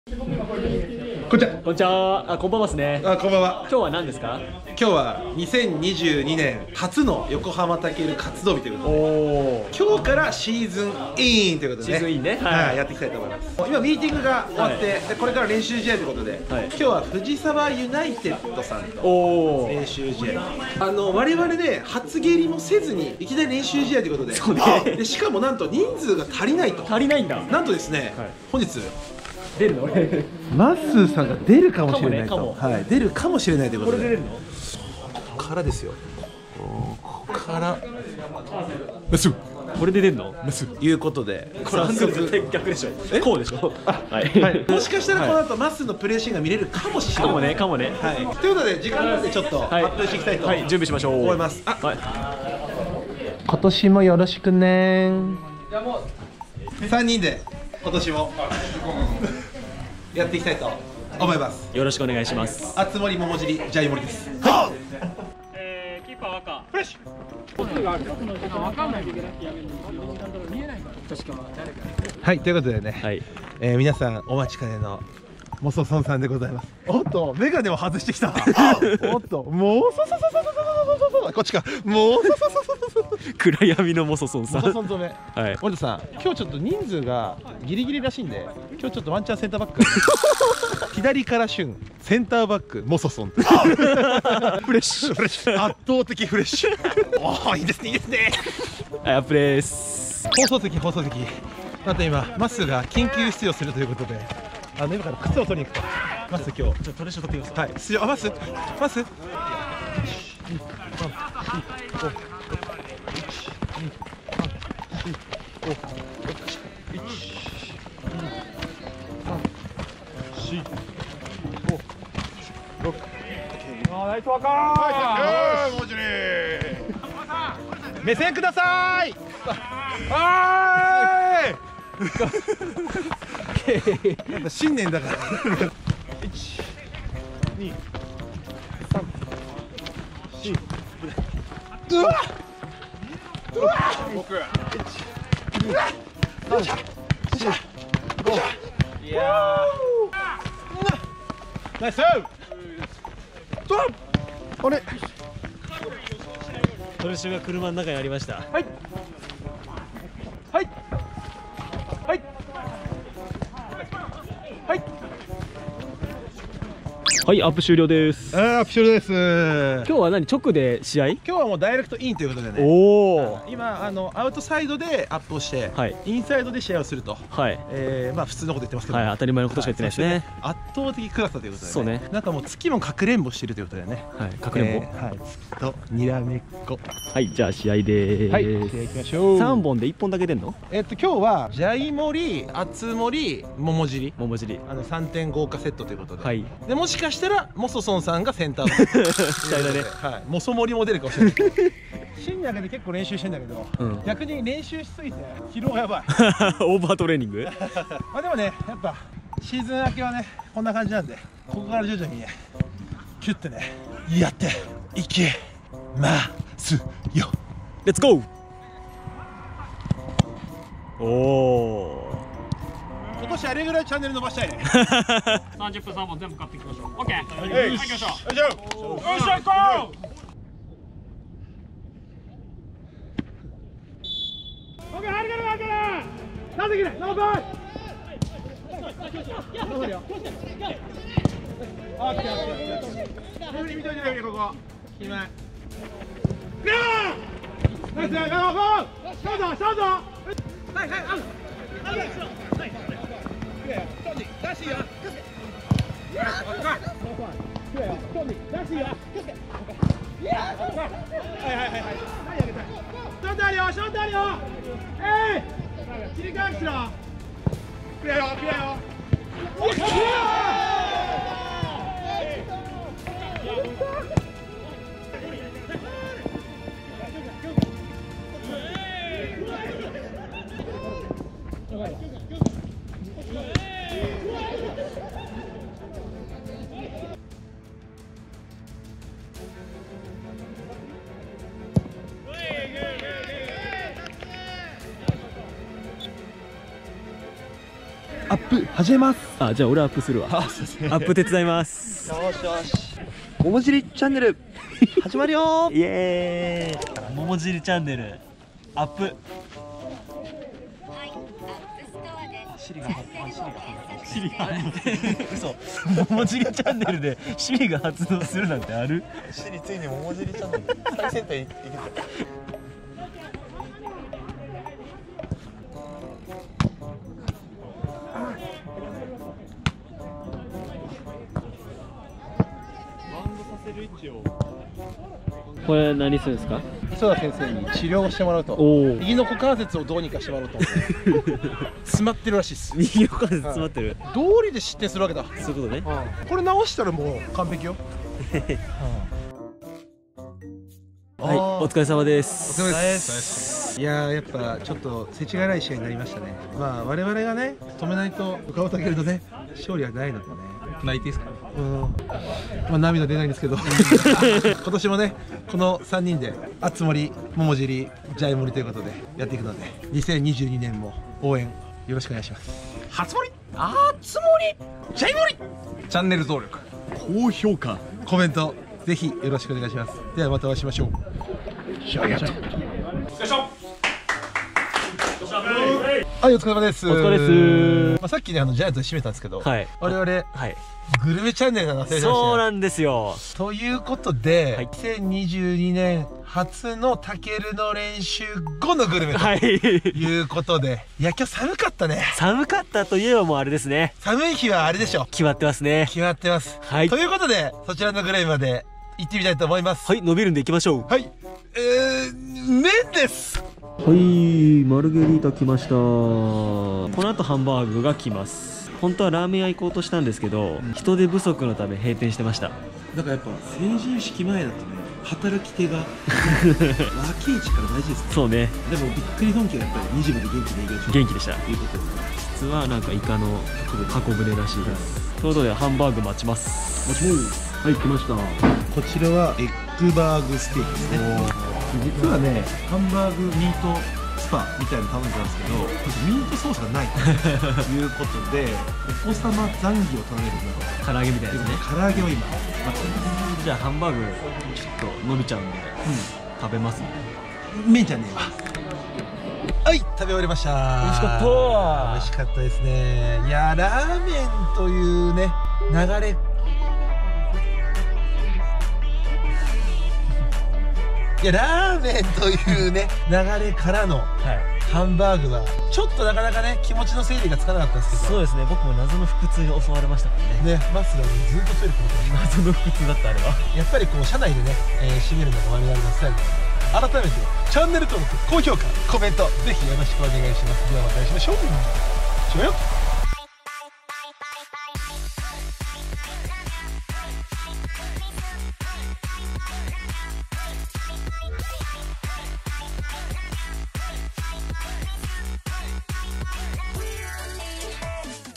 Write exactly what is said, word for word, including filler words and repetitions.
こんにちは。 こんにちは。あ、こんばんはですね。 あ、こんばんは。 今日は何ですか？ 今日はにせんにじゅうにねん初の横浜タケル活動日ということで、 おお。 今日からシーズンインということでね、 シーズンインね。 はい、 はい。 やっていきたいと思います。今ミーティングが終わって、 はでこれから練習試合ということで、 はい今日は藤沢ユナイテッドさんとおお。 練習試合。あの我々ね、初蹴りもせずにいきなり練習試合ということで、 そうね。 でしかもなんと人数が足りないと。 足りないんだ。 なんとですね、 はい本日出るの？ マッスーさんが出るかもしれないと、 かもねかもはい、出るかもしれないということで、 これ出れるの？ ここからですよ。ここからメスこれで出るの？ メスいうことで、 これアングル絶対逆でしょ。こうでしょ。はい。 はい、もしかしたらこの後マッスーのプレーシーンが見れるかもしれない。 かもね、かもね。 はい。ということで時間なんでちょっと発はい表していきたいとはい、準備しましょう。 思います。あ、 はい。 今年もよろしくね。さんにんで今年もやっていきたいと思います。 よろしくお願いします。 あつ森桃尻ジャイモリです。 えー、キーパー赤。 フレッシュ。はい、ということでね、 はい。 えー、皆さんお待ちかねのモソソンさんでございます。おっと、メガネを外してきた。おっと、もうそそそそそそそそこっちか。もうそそそそそそ。 暗闇のモソソンさん。 モソソンとね、 はい。 森田さん、今日ちょっと人数がギリギリらしいんで、今日ちょっとワンチャンセンターバック。左から旬、センターバック、モソソン。フレッシュ、フレッシュ、圧倒的フレッシュ。おお、いいですね、いいですね。 はい、アップです。 放送席、放送席。なんと今、マッスーが緊急出場するということで、あの今から靴を取りに行くと。マッスー今日、 じゃあトレーション取ってください。 はい、出場、あ、マッスー、マッスー。目線ください。はーい。なんか新年だから。一、二、三、四。うわ。うわ。僕。一、二、三、四、五。いやー。ナイス。トラップ。あれ。 トレーションが車の中にありました。 はいはいはいはいはい、アップ終了です。 あー、プシュルです。 今日は何直で試合？ 今日はもうダイレクトインということでね、 おお。 今あのアウトサイドでアップをして、 はいインサイドで試合をすると、 はい。 えー、まあ普通のこと言ってますけど、 はい、当たり前のことしか言ってないですね。 圧倒的暗さということで、ね、 そうね。 なんかもう月もかくれんぼしてるということでね、 はい、かくれんぼ。 えーはい、月とにらめっこ。 はい、じゃあ試合でーす。 はい、試合行きましょう。 三本で一本だけ出んの？ えっと今日はジャイモリ、あつ森、桃尻、 桃尻。 あのさんてん豪華セットということで、 はい。 でもしかしたらモソソンさんがセンターバック期待だね。 はい、モソモリも出るかもしれない。深夜で結構練習してんだけど、 うん、 逆に練習しすぎて疲労がやばい。 オーバートレーニング？ まあでもね、やっぱシーズン明けはねこんな感じなんで、ここから徐々にねキュッてねやっていけますよ。 レッツゴー。おお。 今年あれぐらいチャンネル伸ばしたいね。 さんじゅっぷんさんぼん全部買っていきましょう。オッケー。 はい行きましょう。 よいしょよいしょ行こう。オッケー入るから入るから。なぜきれ。ノーバイ。残るよ。オッケーオッケーオッケー。無理見といてるここ。決め。ゴー。ナイスゴーゴー。ショートショート。はいはいアウト。切り替えしろ。クリアよクリアよ。 アップ始めます。 あ、じゃあ俺アップするわ。アップ手伝います。 よしよし。桃尻チャンネル始まるよー。 イエーイ。桃尻チャンネルアップ。 シリが発シリが発シリが嘘。桃尻チャンネルでシリが発動するなんてある？ シリついに桃尻チャンネル最先端いけた。 これ何するんですか？ 磯田先生に治療をしてもらうと、 おお。 右の股関節をどうにかしてもらうと詰まってるらしいです。 右の関節詰まってる。 道理で失点するわけだ。 そういうことね。 これ直したらもう完璧よ。 はい、お疲れ様です。 お疲れ様です。いやー、やっぱちょっと世知辛い試合になりましたね。まあ我々がね止めないと岡本あげるとね勝利はないのでね。泣いていいですか？うん。まあ涙出ないんですけど今年もねこのさんにんであつ森、桃尻、ジャイモリということでやっていくのでにせんにじゅうにねんも応援よろしくお願いします。初森、あつ森、ジャイモリ、チャンネル登録、 高評価、 コメントぜひよろしくお願いします。ではまたお会いしましょう。シャイアット。はい、お疲れ様です。 お疲れです。 まあさっきねあのジャイアンツで締めたんですけど、 はい、 我々、 はい、 グルメチャンネルが忘れてました。 そうなんですよ。 ということで、 はい、 にせんにじゅうにねん初のタケルの練習後のグルメということで、はい、いや今日寒かったね。 寒かったといえばもうあれですね。 寒い日はあれでしょ。 決まってますね。 決まってます。 はい。 ということでそちらのグルメまで行ってみたいと思います。 はい、伸びるんで行きましょう。 はい。えー、麺です。 はい、マルゲリータ来ました。この後ハンバーグが来ます。本当はラーメン屋行こうとしたんですけど、うん、人手不足のため閉店してました。 だからやっぱ成人式前だとね働き手が若い力大事ですね。 そうね。 でもびっくりドンキはやっぱりにじまで元気でいきましょう。 元気でした。 ということですね。 実はなんかイカの箱舟らしいです。ということでハンバーグ待ちます。 待ちます。はい、来ました。こちらはエッグバーグステーキですね。実はね、ハンバーグミートスパみたいなの頼んでたんですけど、ミートソースがないということで、お子様ザンギを頼めるなと。 唐揚げみたいですね。 唐揚げを今待ってます。 じゃあハンバーグちょっと伸びちゃうんで、うん、食べますね。 麺じゃねえわ。 はい、食べ終わりました。 美味しかった。 美味しかったですね。いやラーメンというね流れ。いやラーメンというね流れからのハンバーグはちょっとなかなかね気持ちの整理がつかなかったんですけど、 そうですね。僕も謎の腹痛に襲われましたからね。 ね、マスがずっとトイレこもって謎の腹痛だったあれは。 やっぱりこう車内でね、えー、締めるのが我々のスタイルなので、改めてチャンネル登録、高評価、コメントぜひよろしくお願いします。ではまたお会いしましょう。しまよ。